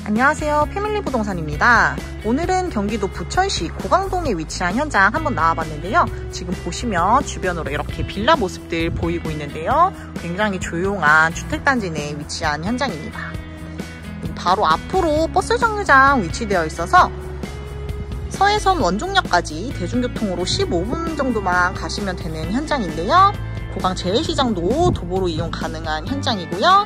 안녕하세요, 패밀리 부동산입니다. 오늘은 경기도 부천시 고강동에 위치한 현장 한번 나와봤는데요. 지금 보시면 주변으로 이렇게 빌라 모습들 보이고 있는데요. 굉장히 조용한 주택단지 내에 위치한 현장입니다. 바로 앞으로 버스 정류장 위치되어 있어서 서해선 원종역까지 대중교통으로 15분 정도만 가시면 되는 현장인데요. 고강 재래시장도 도보로 이용 가능한 현장이고요.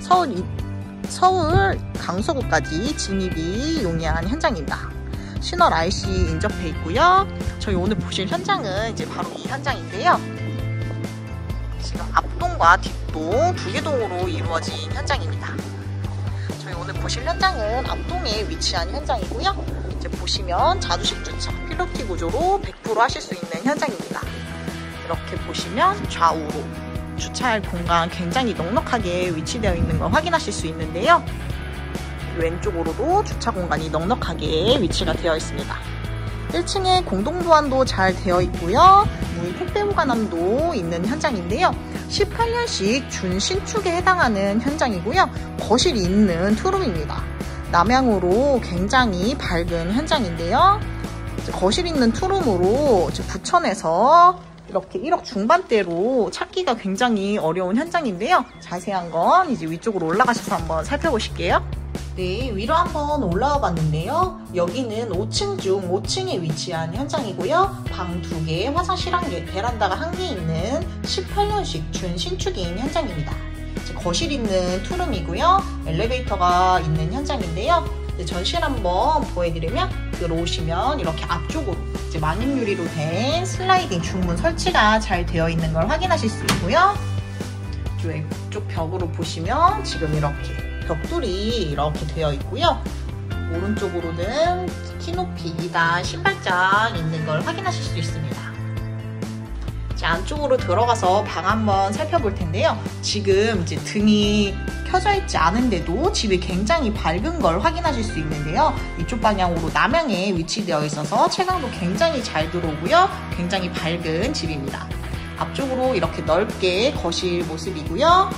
서울 강서구까지 진입이 용이한 현장입니다. 신월 IC 인접해 있고요. 저희 오늘 보실 현장은 이제 바로 이 현장인데요. 지금 앞동과 뒷동 두 개 동으로 이루어진 현장입니다. 저희 오늘 보실 현장은 앞동에 위치한 현장이고요. 이제 보시면 자주식 주차, 필로티 구조로 100% 하실 수 있는 현장입니다. 이렇게 보시면 좌우로 주차할 공간 굉장히 넉넉하게 위치되어 있는 걸 확인하실 수 있는데요. 왼쪽으로도 주차 공간이 넉넉하게 위치가 되어 있습니다. 1층에 공동보안도 잘 되어 있고요. 무인 택배 보관함도 있는 현장인데요. 18년식 준신축에 해당하는 현장이고요. 거실이 있는 투룸입니다. 남향으로 굉장히 밝은 현장인데요. 거실 있는 투룸으로 부천에서 이렇게 1억 중반대로 찾기가 굉장히 어려운 현장인데요. 자세한 건 이제 위쪽으로 올라가셔서 한번 살펴보실게요. 네, 위로 한번 올라와 봤는데요. 여기는 5층 중 5층에 위치한 현장이고요. 방 2개, 화장실 1개, 베란다가 1개 있는 18년식 준신축인 현장입니다. 거실 있는 투룸이고요. 엘리베이터가 있는 현장인데요. 전실 한번 보여드리면 들어오시면 이렇게 앞쪽으로 이제 마님유리로 된 슬라이딩 중문 설치가 잘 되어 있는 걸 확인하실 수 있고요. 왼쪽 벽으로 보시면 지금 이렇게 벽돌이 이렇게 되어 있고요. 오른쪽으로는 키높이 2단 신발장 있는 걸 확인하실 수 있습니다. 자, 안쪽으로 들어가서 방 한번 살펴볼 텐데요. 지금 이제 등이 켜져 있지 않은데도 집이 굉장히 밝은 걸 확인하실 수 있는데요. 이쪽 방향으로 남향에 위치되어 있어서 채광도 굉장히 잘 들어오고요. 굉장히 밝은 집입니다. 앞쪽으로 이렇게 넓게 거실 모습이고요.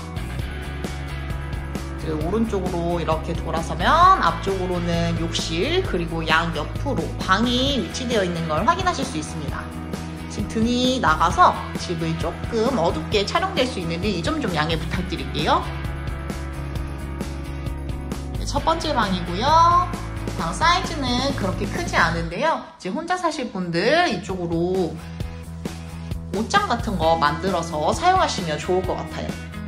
오른쪽으로 이렇게 돌아서면 앞쪽으로는 욕실 그리고 양 옆으로 방이 위치되어 있는 걸 확인하실 수 있습니다. 지금 등이 나가서 집이 조금 어둡게 촬영될 수 있는데 이 점 좀 양해 부탁드릴게요. 첫 번째 방이고요. 방 사이즈는 그렇게 크지 않은데요. 이제 혼자 사실 분들 이쪽으로 옷장 같은 거 만들어서 사용하시면 좋을 것 같아요.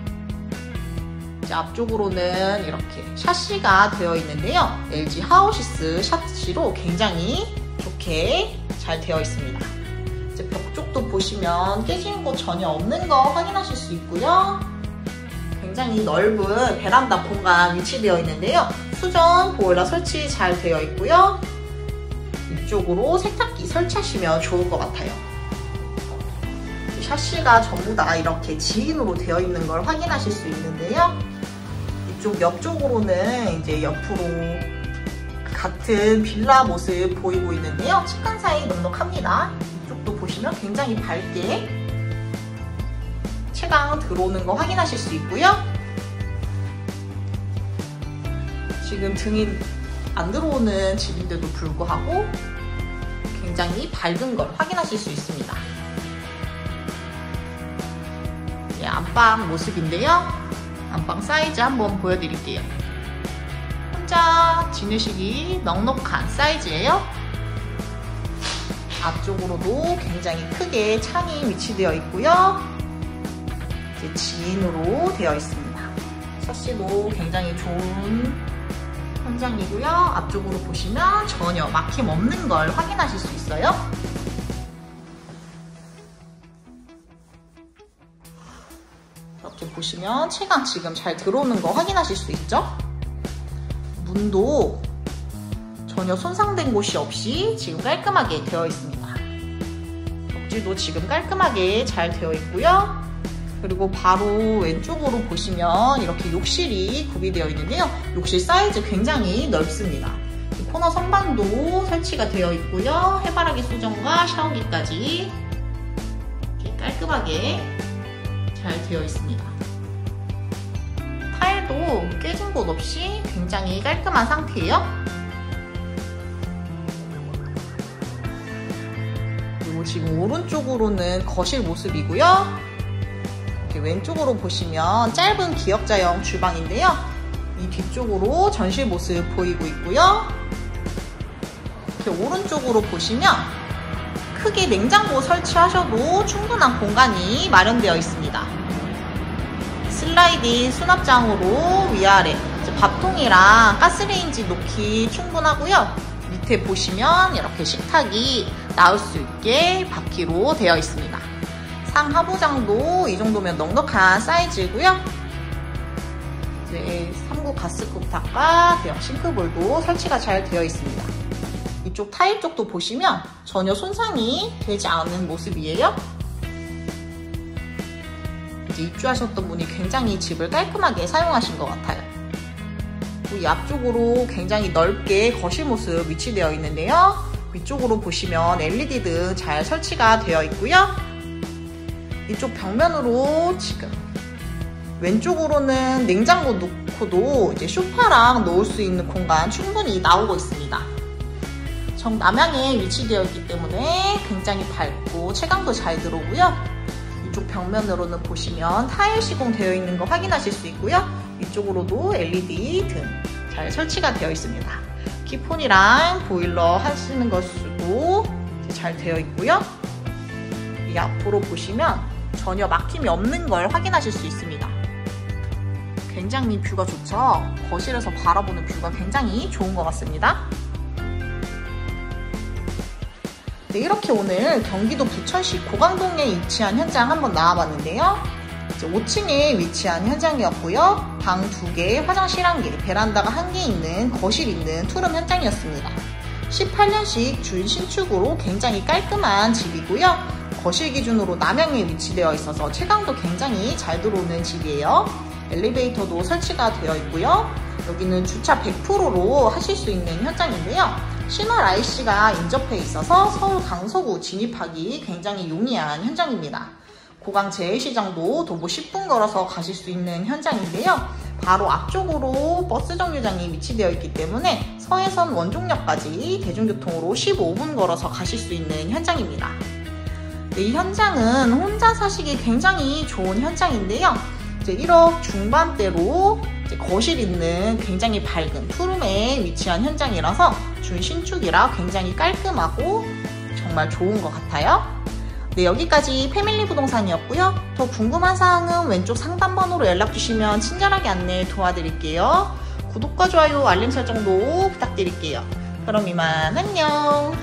이제 앞쪽으로는 이렇게 샤시가 되어 있는데요. LG 하우시스 샤시로 굉장히 좋게 잘 되어 있습니다. 이제 벽 쪽도 보시면 깨지는 곳 전혀 없는 거 확인하실 수 있고요. 굉장히 넓은 베란다 공간 위치되어 있는데요. 수전 보일러 설치 잘 되어 있고요. 이쪽으로 세탁기 설치하시면 좋을 것 같아요. 샤시가 전부 다 이렇게 지인으로 되어 있는 걸 확인하실 수 있는데요. 이쪽 옆쪽으로는 이제 옆으로 같은 빌라 모습 보이고 있는데요. 층간 사이 넉넉합니다. 이쪽도 보시면 굉장히 밝게 채광 들어오는 거 확인하실 수 있고요. 지금 등이 안 들어오는 집인데도 불구하고 굉장히 밝은 걸 확인하실 수 있습니다. 네, 안방 모습인데요. 안방 사이즈 한번 보여드릴게요. 혼자 지내시기 넉넉한 사이즈예요. 앞쪽으로도 굉장히 크게 창이 위치되어 있고요. 이제 지인으로 되어 있습니다. 샤시도 굉장히 좋은 현장이고요. 앞쪽으로 보시면 전혀 막힘 없는 걸 확인하실 수 있어요. 이렇게 보시면 채광 지금 잘 들어오는 거 확인하실 수 있죠? 문도 전혀 손상된 곳이 없이 지금 깔끔하게 되어 있습니다. 벽지도 지금 깔끔하게 잘 되어 있고요. 그리고 바로 왼쪽으로 보시면 이렇게 욕실이 구비되어 있는데요. 욕실 사이즈 굉장히 넓습니다. 코너 선반도 설치가 되어 있고요. 해바라기 수전과 샤워기까지 이렇게 깔끔하게 잘 되어 있습니다. 타일 타일도 깨진 곳 없이 굉장히 깔끔한 상태예요. 그리고 지금 오른쪽으로는 거실 모습이고요. 이렇게 왼쪽으로 보시면 짧은 기역자형 주방인데요. 이 뒤쪽으로 전실 모습 보이고 있고요. 이렇게 오른쪽으로 보시면 크게 냉장고 설치하셔도 충분한 공간이 마련되어 있습니다. 슬라이딩 수납장으로 위아래 밥통이랑 가스레인지 놓기 충분하고요. 밑에 보시면 이렇게 식탁이 나올 수 있게 바퀴로 되어 있습니다. 상하부장도 이 정도면 넉넉한 사이즈고요. 이제 3구 가스쿡탑과 대형 싱크볼도 설치가 잘 되어 있습니다. 이쪽 타일 쪽도 보시면 전혀 손상이 되지 않은 모습이에요. 이제 입주하셨던 분이 굉장히 집을 깔끔하게 사용하신 것 같아요. 이 앞쪽으로 굉장히 넓게 거실 모습 위치되어 있는데요. 위쪽으로 보시면 LED 등 잘 설치가 되어 있고요. 이쪽 벽면으로 지금 왼쪽으로는 냉장고 놓고도 이제 소파랑 놓을 수 있는 공간 충분히 나오고 있습니다. 정남향에 위치되어 있기 때문에 굉장히 밝고 채광도 잘 들어오고요. 이쪽 벽면으로는 보시면 타일 시공되어 있는 거 확인하실 수 있고요. 이쪽으로도 LED 등 잘 설치가 되어 있습니다. 키폰이랑 보일러 하시는 것도 잘 되어 있고요. 이 앞으로 보시면 전혀 막힘이 없는 걸 확인하실 수 있습니다. 굉장히 뷰가 좋죠? 거실에서 바라보는 뷰가 굉장히 좋은 것 같습니다. 네, 이렇게 오늘 경기도 부천시 고강동에 위치한 현장 한번 나와봤는데요. 5층에 위치한 현장이었고요. 방 2개, 화장실 1개, 베란다가 1개 있는 거실 있는 투룸 현장이었습니다. 18년식 준 신축으로 굉장히 깔끔한 집이고요. 거실 기준으로 남향에 위치되어 있어서 채광도 굉장히 잘 들어오는 집이에요. 엘리베이터도 설치가 되어 있고요. 여기는 주차 100%로 하실 수 있는 현장인데요. 신월 IC가 인접해 있어서 서울 강서구 진입하기 굉장히 용이한 현장입니다. 고강 재래시장도 도보 10분 걸어서 가실 수 있는 현장인데요. 바로 앞쪽으로 버스 정류장이 위치되어 있기 때문에 서해선 원종역까지 대중교통으로 15분 걸어서 가실 수 있는 현장입니다. 네, 이 현장은 혼자 사시기 굉장히 좋은 현장인데요. 이제 1억 중반대로 이제 거실 있는 굉장히 밝은 투룸에 위치한 현장이라서 준신축이라 굉장히 깔끔하고 정말 좋은 것 같아요. 네, 여기까지 패밀리 부동산이었고요. 더 궁금한 사항은 왼쪽 상담번호로 연락주시면 친절하게 안내 도와드릴게요. 구독과 좋아요, 알림 설정도 부탁드릴게요. 그럼 이만 안녕.